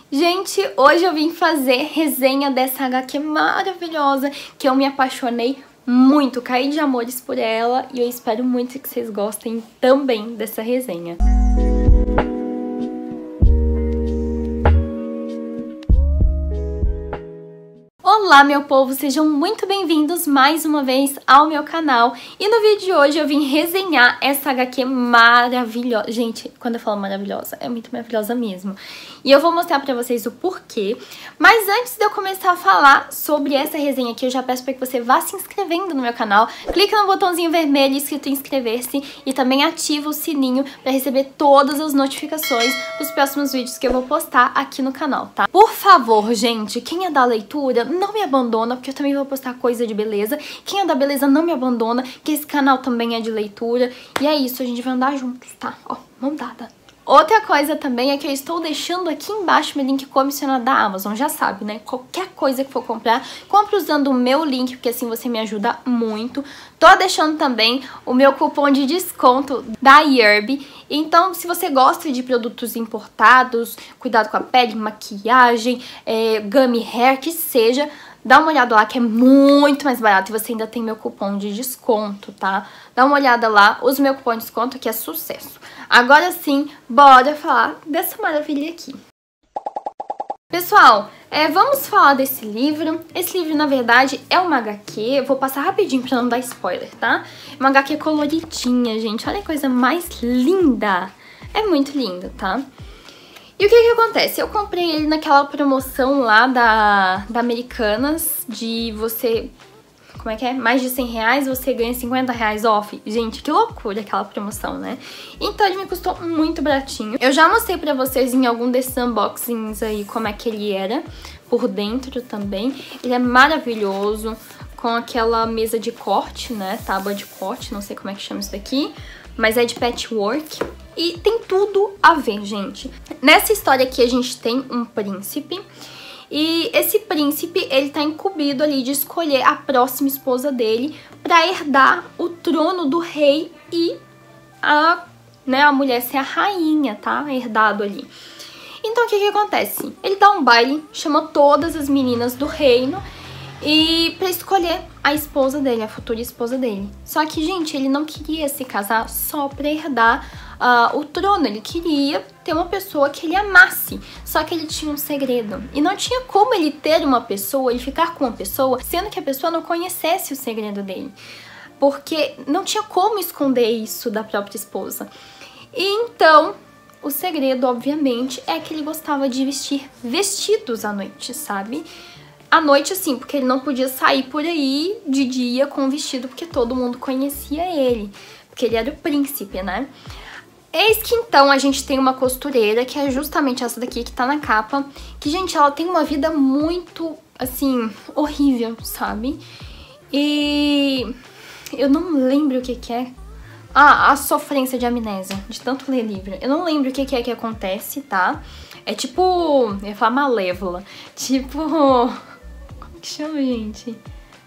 Gente, hoje eu vim fazer resenha dessa HQ maravilhosa que eu me apaixonei muito, caí de amores por ela e eu espero muito que vocês gostem também dessa resenha. Olá, meu povo, sejam muito bem-vindos mais uma vez ao meu canal. E no vídeo de hoje eu vim resenhar essa HQ maravilhosa. Gente, quando eu falo maravilhosa, é muito maravilhosa mesmo. E eu vou mostrar pra vocês o porquê. Mas antes de eu começar a falar sobre essa resenha aqui, eu já peço pra que você vá se inscrevendo no meu canal. Clica no botãozinho vermelho escrito inscrever-se e também ativa o sininho pra receber todas as notificações dos próximos vídeos que eu vou postar aqui no canal, tá? Por favor, gente, quem é da leitura, não me abandona, porque eu também vou postar coisa de beleza. Quem é da beleza, não me abandona, que esse canal também é de leitura. E é isso, a gente vai andar juntos, tá? Ó, mão dada. Outra coisa também é que eu estou deixando aqui embaixo meu link comissionado da Amazon, já sabe, né? Qualquer coisa que for comprar, compre usando o meu link, porque assim você me ajuda muito. Tô deixando também o meu cupom de desconto da Yerb. Então, se você gosta de produtos importados, cuidado com a pele, maquiagem, gummy hair, que seja, dá uma olhada lá que é muito mais barato e você ainda tem meu cupom de desconto, tá? Dá uma olhada lá, usa o meu cupom de desconto que é sucesso. Agora sim, bora falar dessa maravilha aqui. Pessoal, vamos falar desse livro. Esse livro, na verdade, é uma HQ. Eu vou passar rapidinho pra não dar spoiler, tá? É uma HQ coloridinha, gente. Olha que coisa mais linda. É muito lindo, tá? E o que acontece? Eu comprei ele naquela promoção lá da Americanas, de você... Como é que é? Mais de 100 reais, você ganha 50 reais off. Gente, que loucura aquela promoção, né? Então ele me custou muito baratinho. Eu já mostrei pra vocês em algum desses unboxings aí como é que ele era por dentro também. Ele é maravilhoso, com aquela mesa de corte, né? Tábua de corte, não sei como é que chama isso daqui. Mas é de patchwork. E tem tudo a ver, gente. Nessa história aqui a gente tem um príncipe. E esse príncipe, ele tá incumbido ali de escolher a próxima esposa dele pra herdar o trono do rei e a mulher ser a rainha, tá? Herdado ali. Então o que acontece? Ele dá um baile, chama todas as meninas do reino e pra escolher a esposa dele, a futura esposa dele. Só que, gente, ele não queria se casar só pra herdar o trono. Ele queria ter uma pessoa que ele amasse. Só que ele tinha um segredo. E não tinha como ele ter uma pessoa, ele ficar com uma pessoa, sendo que a pessoa não conhecesse o segredo dele. Porque não tinha como esconder isso da própria esposa. E então, o segredo, obviamente, é que ele gostava de vestir vestidos à noite, sabe? À noite, assim, porque ele não podia sair por aí de dia com o vestido, porque todo mundo conhecia ele. Porque ele era o príncipe, né? Eis que então a gente tem uma costureira, que é justamente essa daqui que tá na capa, que, gente, ela tem uma vida muito, assim, horrível, sabe? E eu não lembro o que é. Ah, a sofrência de amnésia, de tanto ler livro. Eu não lembro o que é que acontece, tá? É tipo, eu ia falar Malévola, tipo... Como que chama, gente?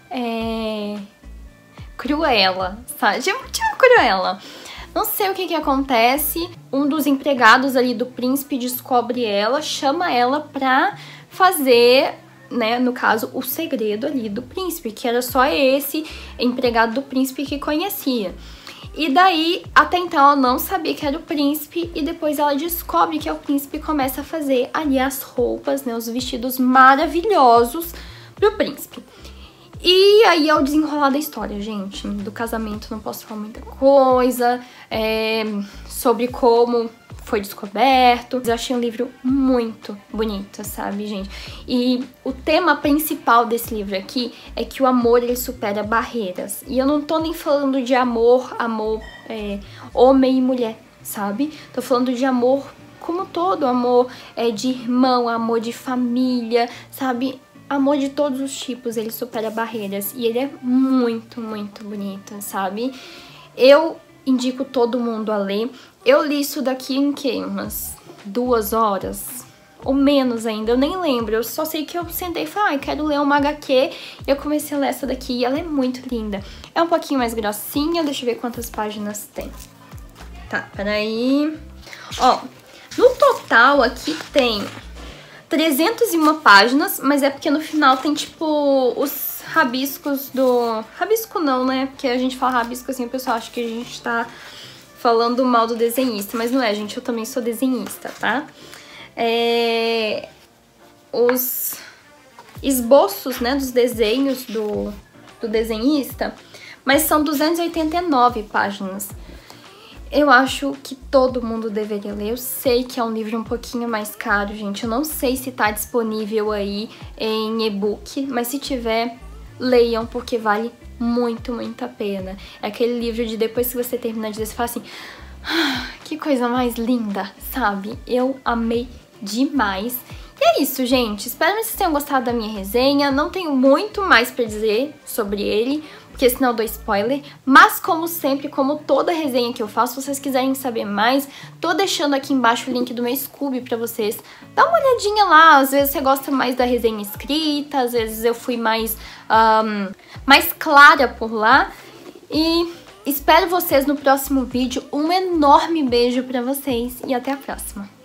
Cruella, sabe? Tipo Cruella. Não sei o que acontece, um dos empregados ali do príncipe descobre ela, chama ela pra fazer, né, no caso, o segredo ali do príncipe, que era só esse empregado do príncipe que conhecia. E daí, até então, ela não sabia que era o príncipe, e depois ela descobre que é o príncipe e começa a fazer ali as roupas, né, os vestidos maravilhosos pro príncipe. E aí é o desenrolar da história, gente. Do casamento não posso falar muita coisa, sobre como foi descoberto. Eu achei um livro muito bonito, sabe, gente? E o tema principal desse livro aqui é que o amor, ele supera barreiras. E eu não tô nem falando de amor, homem e mulher, sabe? Tô falando de amor como todo, amor de irmão, amor de família, sabe? Amor de todos os tipos, ele supera barreiras. E ele é muito, muito bonito, sabe? Eu indico todo mundo a ler. Eu li isso daqui em que? Umas 2 horas? Ou menos ainda, eu nem lembro. Eu só sei que eu sentei e falei, quero ler uma HQ. E eu comecei a ler essa daqui e ela é muito linda. É um pouquinho mais grossinha, deixa eu ver quantas páginas tem. Tá, peraí. Ó, no total aqui tem 301 páginas, mas é porque no final tem, tipo, os rabiscos do... Rabisco não, né? Porque a gente fala rabisco assim, o pessoal acha que a gente tá falando mal do desenhista, mas não é, gente, eu também sou desenhista, tá? Os esboços, né, dos desenhos do desenhista, mas são 289 páginas. Eu acho que todo mundo deveria ler. Eu sei que é um livro um pouquinho mais caro, gente. Eu não sei se tá disponível aí em e-book, mas se tiver, leiam, porque vale muito, muito a pena. É aquele livro de depois que você termina de ler, você fala assim, que coisa mais linda, sabe? Eu amei demais. E é isso, gente. Espero que vocês tenham gostado da minha resenha. Não tenho muito mais pra dizer sobre ele, porque senão eu dou spoiler. Mas, como sempre, como toda resenha que eu faço, se vocês quiserem saber mais, tô deixando aqui embaixo o link do meu Scooby pra vocês. Dá uma olhadinha lá. Às vezes você gosta mais da resenha escrita, às vezes eu fui mais clara por lá. E espero vocês no próximo vídeo. Um enorme beijo pra vocês e até a próxima.